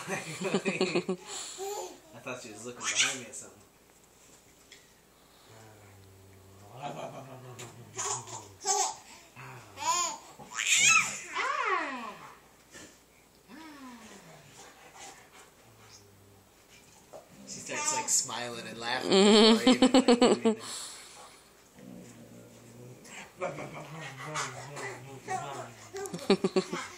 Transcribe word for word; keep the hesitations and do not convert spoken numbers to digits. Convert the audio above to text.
I thought she was looking behind me or something. She starts like smiling and laughing. Before even, like, doing it.